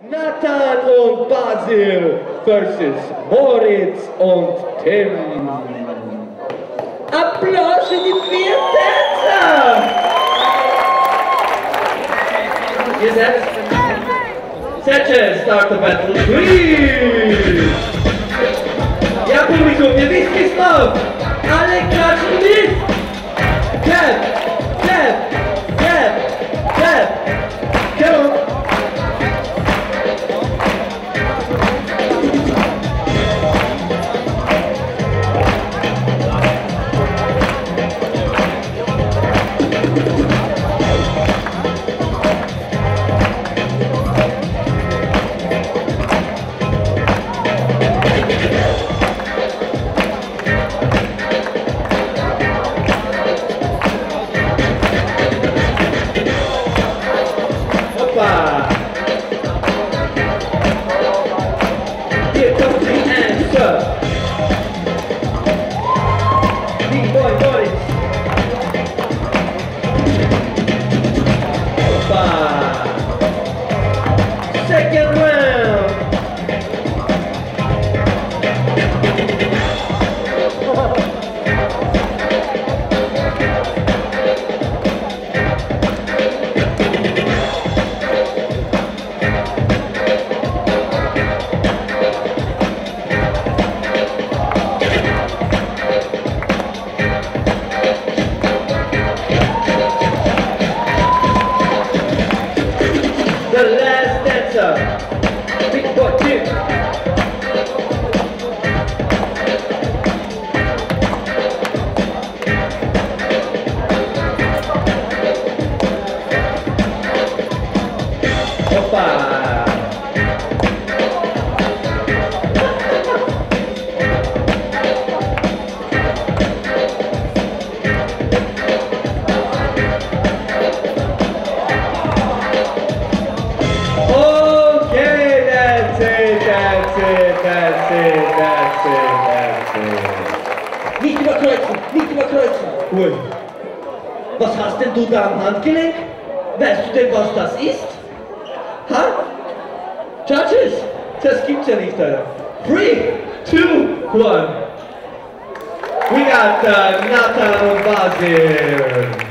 Nathan+Basil versus Moritz+Tim. Applaus für die vier Tänzer! Ihr seid start the battle, please! Ja, Publikum, ihr wisst, wie es läuft! Alle klatschen mit! Clap! Clap! Clap! Clap! Come on! Here comes the answer. Big boy Moritz. Second round. The last dancer, Big Boy Tim. Opa! That's it. Nicht überkreuzen. Ui. Was hast denn du da am Handgelenk? Weißt du denn, was das ist? Ha? Judges, das gibt's ja nicht, Alter. 3, 2, 1. We got Nathan+Basil.